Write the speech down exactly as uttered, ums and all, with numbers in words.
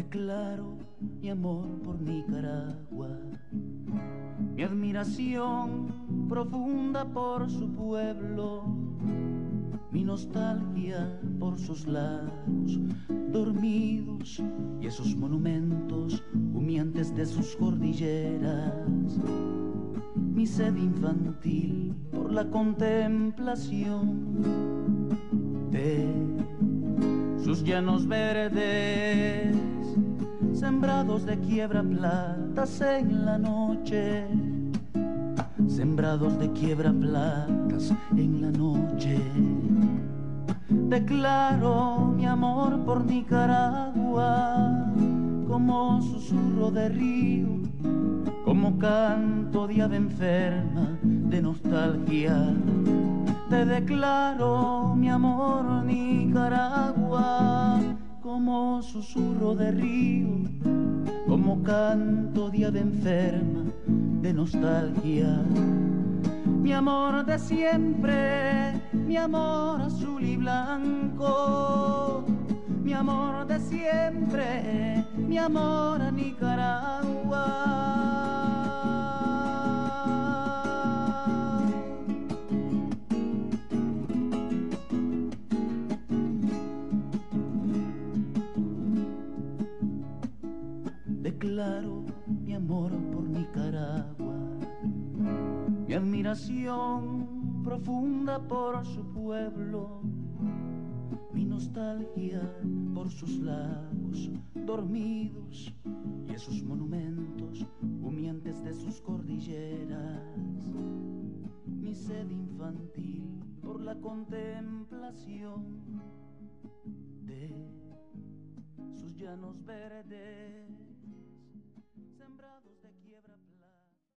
Declaro mi amor por Nicaragua, mi admiración profunda por su pueblo, mi nostalgia por sus lagos dormidos y esos monumentos humeantes de sus cordilleras, mi sed infantil por la contemplación de sus llanos verdes, sembrados de quiebra platas en la noche, sembrados de quiebra platas en la noche. Declaro mi amor por Nicaragua como susurro de río, como canto de ave enferma de nostalgia. Te declaro mi amor Nicaragua como susurro de río, como canto de ave enferma de nostalgia. Mi amor de siempre, mi amor azul y blanco, mi amor de siempre, mi amor a Nicaragua. Declaro mi amor por Nicaragua, mi admiración profunda por su pueblo, mi nostalgia por sus lagos dormidos y esos monumentos humeantes de sus cordilleras, mi sed infantil por la contemplación de sus llanos verdes.